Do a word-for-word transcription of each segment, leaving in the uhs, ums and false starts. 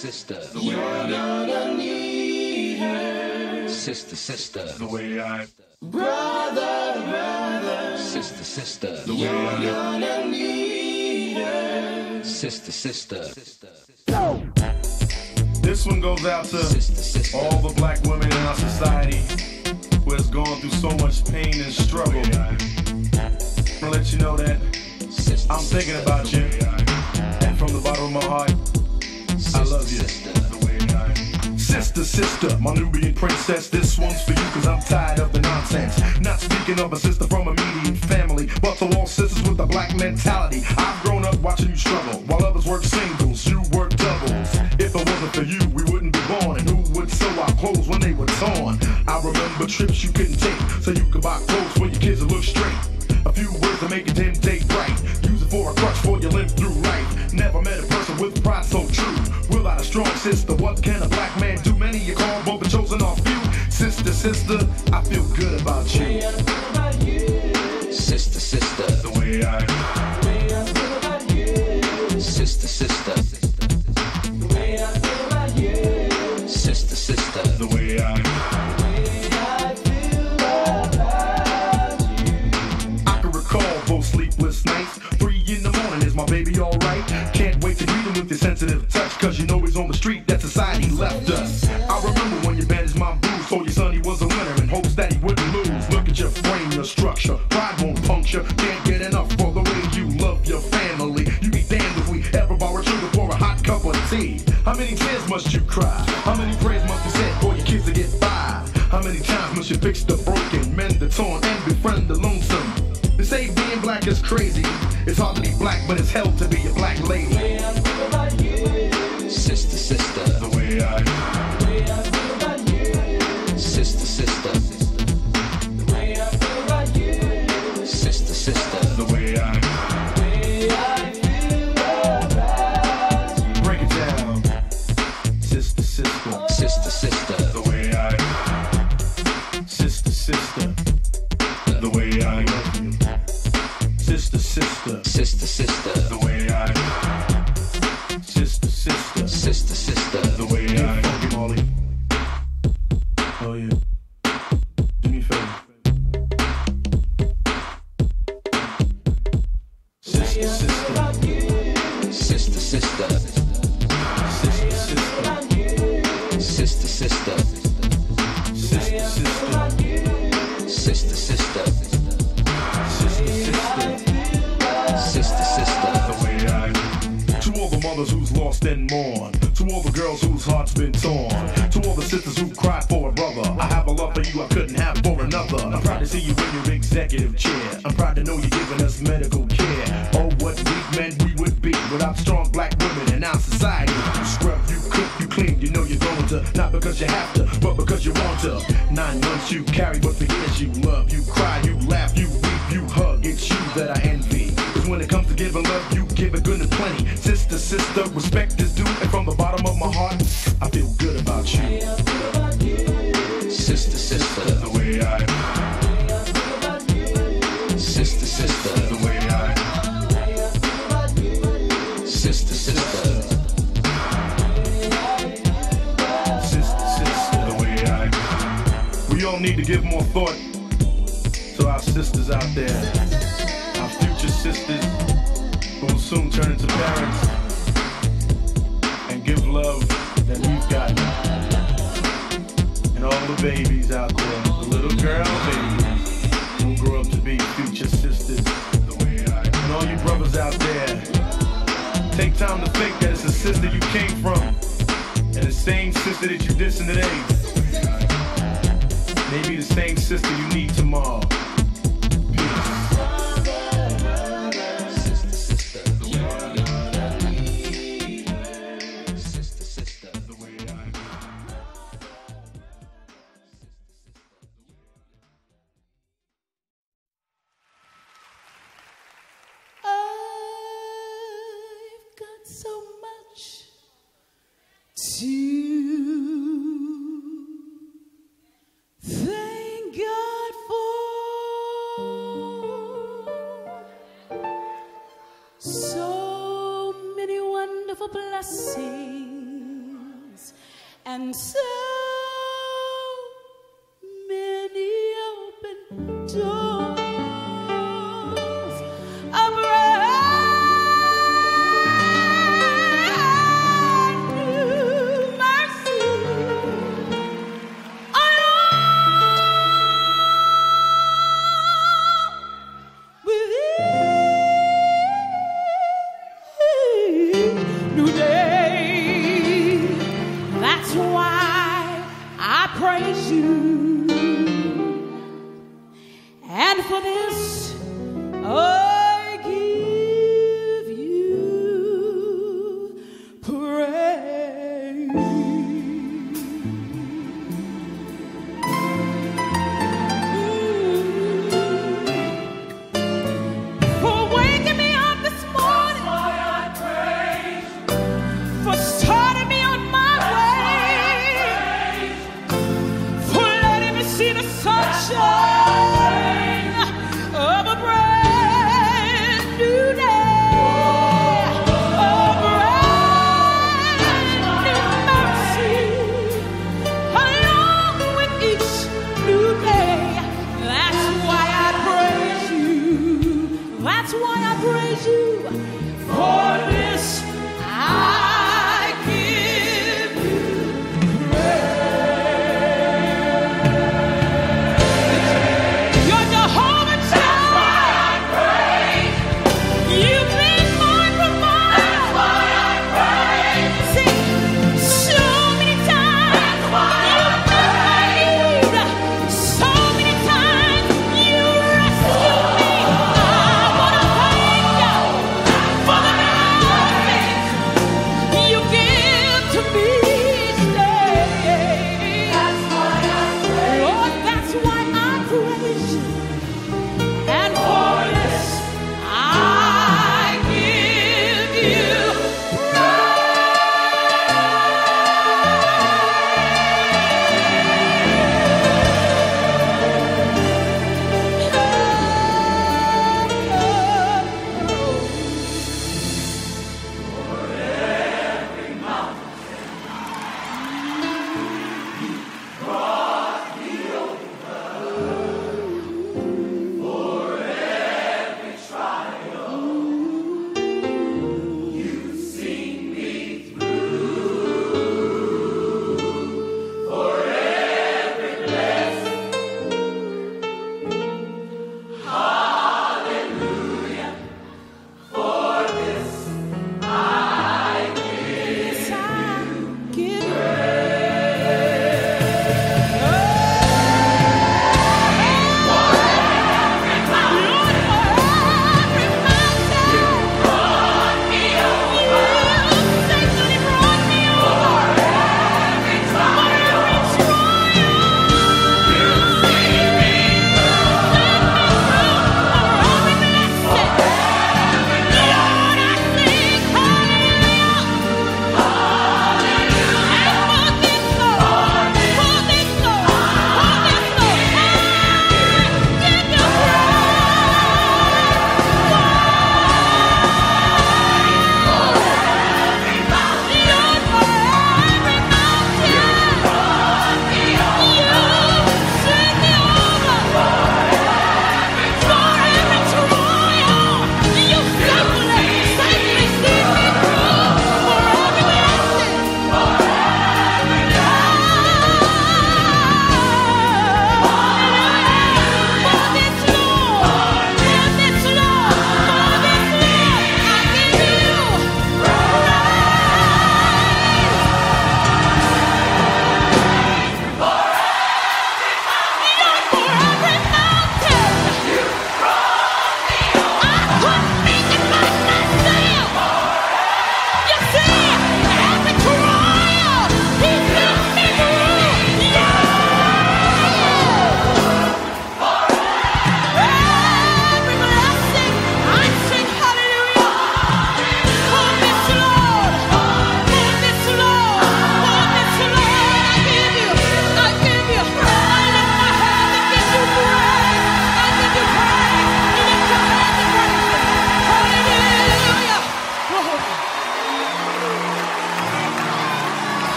sister. The way I gonna need her. Sister, sister. The way I Brother, brother. Sister, sister. The way I Gonna need her. Sister, sister. This one goes out to Sister, sister. all the black women in our society who has gone through so much pain and struggle. I'm gonna let you know that Sister, I'm thinking sister. about you, and from the bottom of my heart, I love you. Sister. Sister, sister, my Nubian princess, this one's for you cause I'm tired of the nonsense. Not speaking of a sister from a median family, but to all sisters with a black mentality. I've grown up watching you struggle, while others work singles, you work doubles. If it wasn't for you, we wouldn't be born, and who would sew our clothes when they were torn? I remember trips you couldn't take, so you could buy clothes for your kids to look straight. A few words to make it ten day right, use it for a crutch for your limp through life. Never met a person with pride so true. Without a strong sister, what can a black man do? Many you call, but the chosen are few. Sister, sister, I feel good about you. Sister, sister. The way I Sister, sister. Sister, sister. The way I I can recall those sleepless nights. Three in the morning, is my baby alright? Can't wait to greet him with your sensitive touch, cause you know he's on the street that society left us. I remember when you bandaged my bruise, told your son he was a winner in hopes that he wouldn't lose. Look at your frame, your structure, pride won't puncture. Can't get enough for the way you love your family. You be damned if we ever borrow sugar for a hot cup of tea. How many tears must you cry? How many prayers must be said for your kids to get by? How many times must you fix the broken, mend the torn, and befriend the lonesome? They say being black is crazy. It's hard to be black, but it's hell to be a black lady. Sister, sister. The way I Sister, sister. Sister, sister. The way I break it down. Sister, sister. Sister, sister. The way I Sister, sister. The way I love you. Sister, sister. Sister, sister. The way I Sister, sister. Sister, sister. The way I Funky Molly. Oh yeah. Do me a favor. Sister, sister. Sister, sister. Sister, sister. Sister, sister. Sister, sister. Sister, sister. Sister, sister. Sister, sister. The way I To all the mothers who's lost and mourn, to all the girls whose hearts been torn, to all the sisters who cried for a brother, I have a love for you I couldn't have for another. I'm proud to see you in your executive chair. I'm proud to know you're giving us medical care. Oh, what weak men we would be without strong black women in our society. You scrub, you cook, you clean, you know you're going to, not because you have to, but because you want to. Nine months you carry, but for years you love. You cry, you laugh, you weep, you hug. It's you that I envy. Cause when it comes to giving love, you give it good and plenty. Sister, sister, respect is due, and from the bottom of my heart, I feel good about you. Sister, sister. The way I Sister, sister. The way I Sister, sister. Sister, sister. The way I We all need to give more thought to our sisters out there, our future sisters who will soon turn into parents, and give love that we've got. And all the babies out there, the little girl babies who grow up to be future sisters. The way I And all you brothers out there, take time to think that it's the sister you came from, and the same sister that you dissing today may be the same sister you need tomorrow. Peace. Sister, sister. The way I Sister, sister. The way I I've got so much to thank God for. So many wonderful blessings and so many open doors of brand new mercy. Along with each new day. That's why I praise you. And for this, I give you praise. For waking me up this morning. That's why I praise. For starting me on my way. For letting me see the sunshine of a brand new day, a brand new mercy, along with each new day. That's why I praise you. That's why I praise you. For this I give you praise. You're Jehovah Jireh. You've been my provider. That's why I praise. See, so many times you've met my need. So many times you rescued me. I wanna thank you for the blessings you give to me each day. That's why I praise. Lord, that's why I praise you. And for this I give you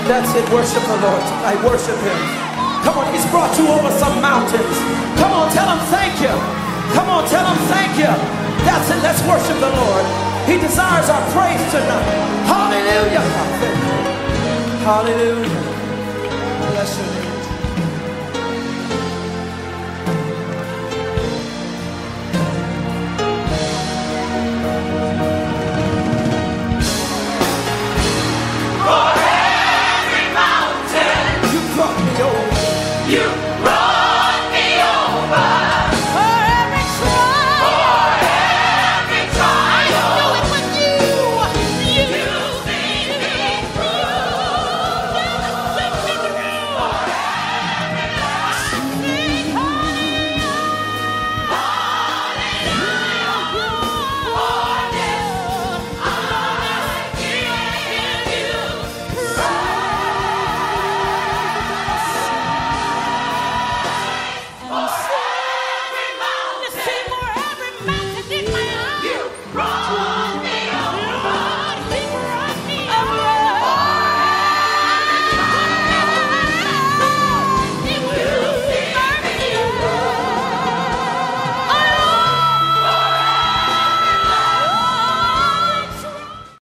That's it. Worship the Lord tonight. Worship him. Come on, he's brought you over some mountains. Come on, tell him thank you. Come on, tell him thank you. That's it. Let's worship the Lord. He desires our praise tonight. Hallelujah. Hallelujah. Bless your name.